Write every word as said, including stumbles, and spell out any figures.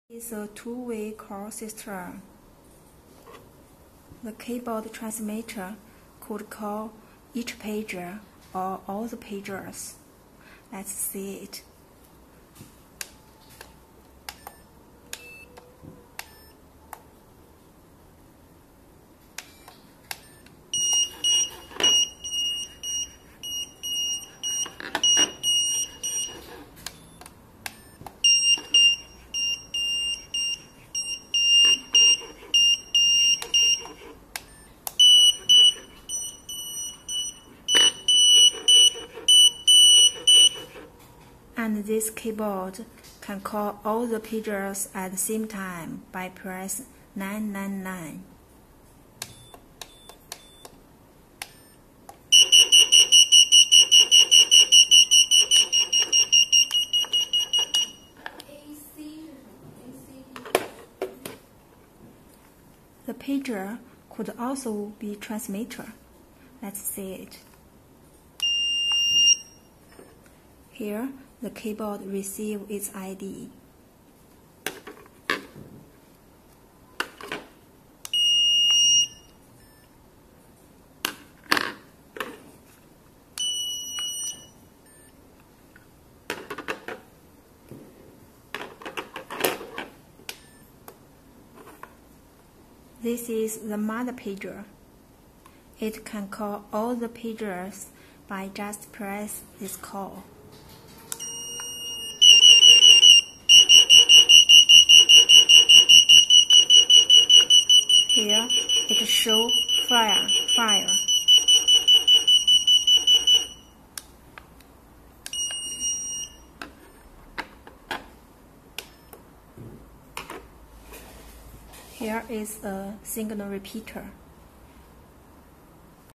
It's a two-way call system. The keyboard transmitter could call each pager or all the pagers. Let's see it. And this keyboard can call all the pagers at the same time by press nine nine nine. The pager could also be transmitter. Let's see it. Here, the keyboard receives its I D. This is the mother pager. It can call all the pagers by just press this call. Here it shows fire, fire. Here is a signal repeater.